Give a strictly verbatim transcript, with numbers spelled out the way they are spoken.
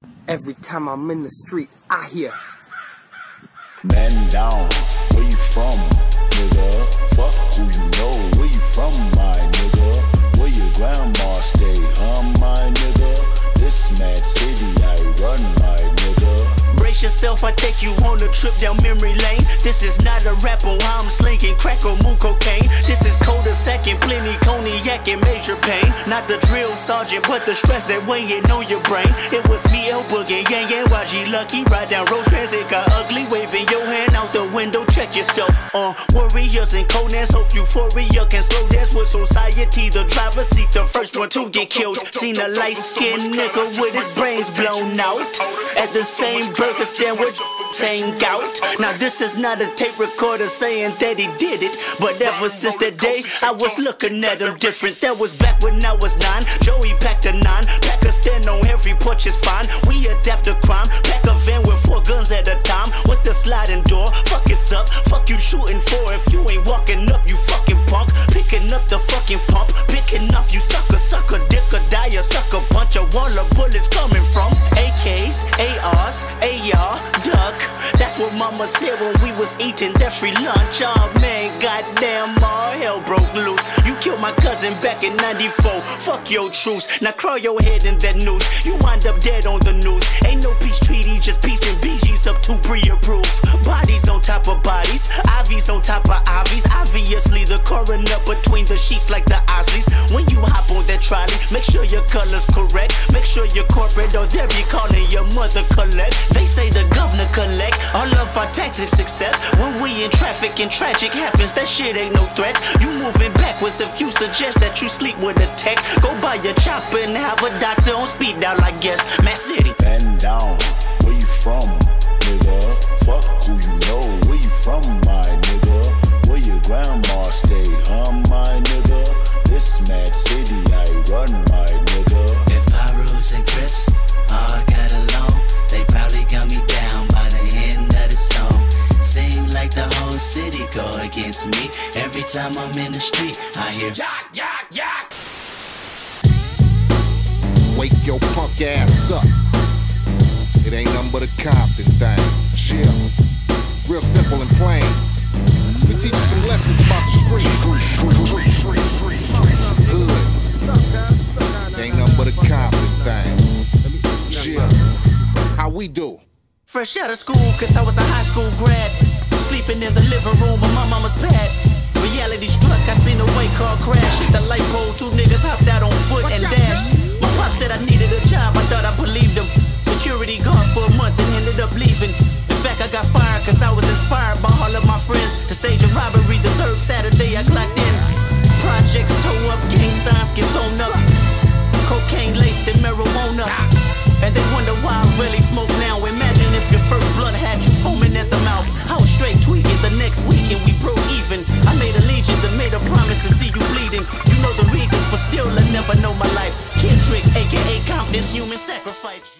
Every time I'm in the street, I hear man down, where you from, nigga? Fuck who you know, where you from, my nigga? Where your grandma stay, huh, my nigga? This mad city I run, my nigga. Brace yourself, I take you on a trip down memory lane. This is not a rap on how I'm slinging crack or moon cocaine. This is cul-de-sac and plenty cognac and major pain. Not the drill sergeant, but the stress that weighing on your brain. It was me, El Boogie, Yang Yang, Y G Lucky. Ride down Rosecrans, it got ugly. Waving your hand out the window, check yourself. Uh, warriors and Conans, hope euphoria can slow dance with society. The driver seat, the first one to get killed. Seen a light-skinned nigga with his brains blown out at the same burger stand with saying gout. Now this is not a tape recorder saying that he did it, but ever since that day I was looking at him different. That was back when I was nine. Joey packed a nine, pack a stand on every porch is fine. We adapt to crime, pack a van with four guns at a time with the sliding door. Fuck it's up, fuck you shooting for if you ain't walking up, you fucking punk. Picking up the fucking pump, picking off you sucker, sucker, dick or die, a sucker bunch of wall of bullets coming from A Ks, A Rs, A R, duck. That's what mama said when we was eating that free lunch. Oh man, goddamn, all hell broke loose. You killed my cousin back in ninety-four. Fuck your truce. Now crawl your head in that noose. You wind up dead on the news. Ain't no peace treaty, just peace and B Gs up to pre-approved. Bodies on top of bodies, I Vs on top of I Vs. Obviously the coroner between the sheets like the Osleys. When you hop on that trolley, make sure your color's correct. Make sure you're corporate or they'll be calling your mother collect. They say the governor collect all of our taxes except when we in traffic and tragic happens. That shit ain't no threat. You moving backwards if you suggest that you sleep with a tech. Go buy your chopper and have a doctor on speed dial, I guess. Mac City. Man down, where you from, nigga? Fuck who you know, where you from, my nigga? Where your grandma stay, huh, my nigga? This mad city I run, my nigga. If Pyrus and Crips all got along, they probably got me down by the end of the song. Seem like the whole city go against me. Every time I'm in the street, I hear yak, yak, yak. Wake your punk ass up. It ain't nothing but a Compton thing. Chill. Real simple and plain. We teach you some lessons about the street. Hood. It ain't nothing but a Compton thing. Chill. How we do? Fresh out of school, cause I was a high school grad. Sleeping in the living room of my mama's pad. Reality struck, I seen a white car crash. Hit the light pole, two niggas hopped out on foot and dashed. My pop said I needed a job, I thought I believed him. Security guard for a month and ended up leaving. In fact, I got fired cause I was inspired by all of my friends to stage a robbery the third Saturday I clocked in. Projects toe up, gang signs get thrown up. Cocaine laced and marijuana. And they wonder why I really smoke